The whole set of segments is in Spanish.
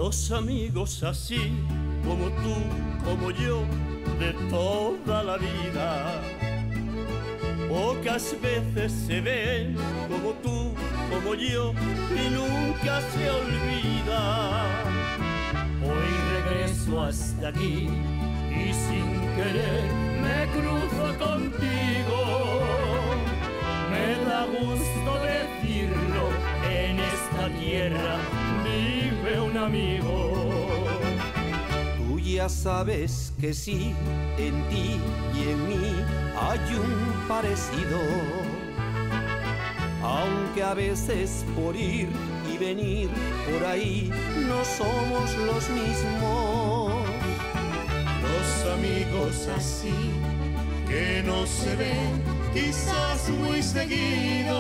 Los amigos así, como tú, como yo, de toda la vida, pocas veces se ven como tú, como yo, y nunca se olvida. Hoy regreso hasta aquí y sin querer me cruzo contigo. Me da gusto decirlo, en esta tierra vive un amigo. Tú ya sabes que sí, en ti y en mí hay un parecido, aunque a veces por ir y venir por ahí no somos los mismos. Los amigos así que no se ven quizás muy seguido,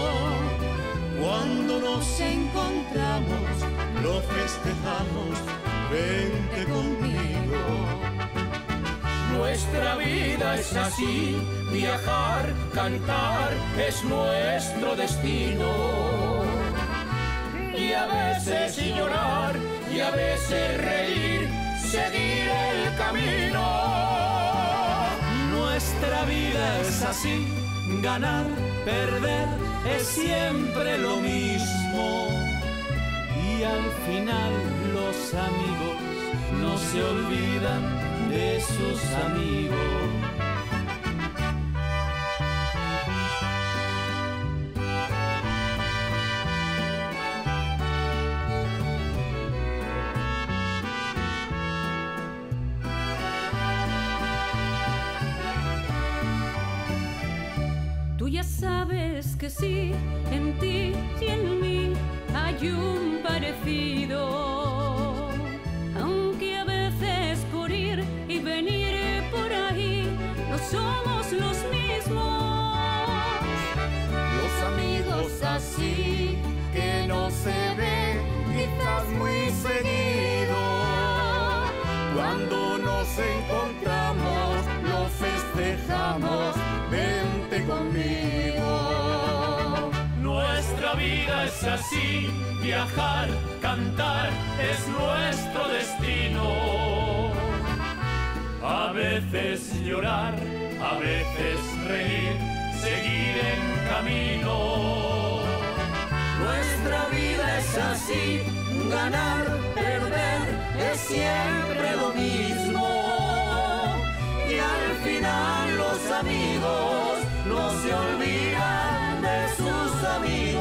cuando nos encontramos lo festejamos, vente conmigo. Nuestra vida es así, viajar, cantar es nuestro destino. Y a veces llorar, y a veces reír, seguir el camino. Nuestra vida es así, ganar, perder es siempre lo mismo. Y al final los amigos no se olvidan de sus amigos. Tú ya sabes que sí, en ti y en mí hay un parecido, aunque a veces por ir y venir por ahí no somos los mismos. Los amigos así que no se ven quizás muy seguido, cuando nos encontramos lo festejamos, vente conmigo. Nuestra vida es así, viajar, cantar es nuestro destino. A veces llorar, a veces reír, seguir en camino. Nuestra vida es así, ganar, perder es siempre lo mismo. Y al final los amigos no se olvidan de sus amigos.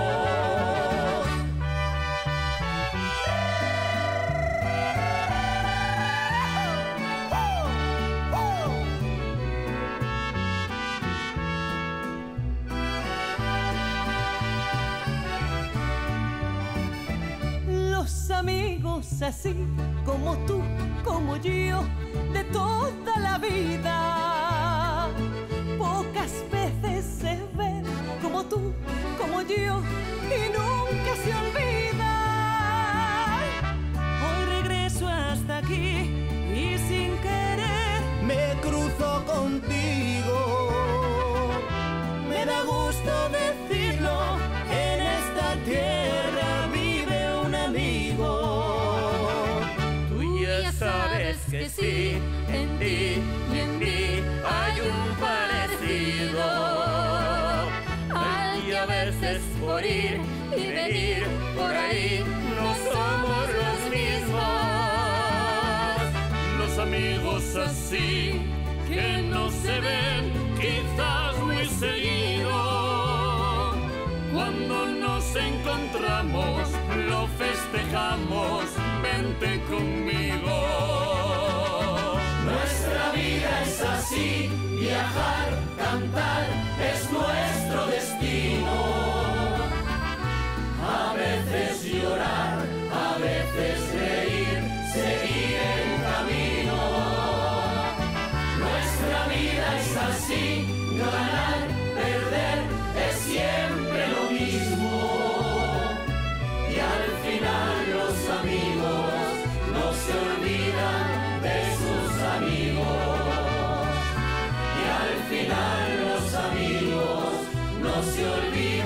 Los amigos así, como tú, como yo, de toda la vida, pocas veces se ven como tú, como yo, y nunca se olvidan. Hoy regreso hasta aquí y sin querer me cruzo contigo. me da gusto decirlo, en esta tierra vive un amigo. Tú ya sabes que sí, en ti y en mí hay un parecido. Y a veces por ir y venir por ahí no somos los mismos. Los amigos así que no se ven quizás muy seguido, cuando nos encontramos lo festejamos, vente conmigo. Nuestra vida es así, viajar, cantar es nuestro destino. A veces llorar, a veces reír, seguir en camino. Nuestra vida es así, ganar, perder es siempre lo mismo. Y al final los amigos no se olvidan de sus amigos. Y al final los amigos no se olvidan